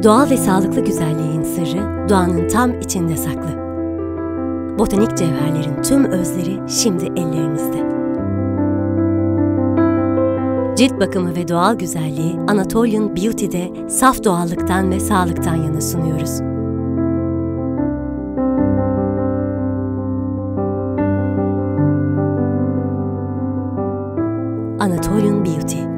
Doğal ve sağlıklı güzelliğin sırrı doğanın tam içinde saklı. Botanik cevherlerin tüm özleri şimdi ellerinizde. Cilt bakımı ve doğal güzelliği Anatolian Beauty'de saf doğallıktan ve sağlıktan yana sunuyoruz. Anatolian Beauty.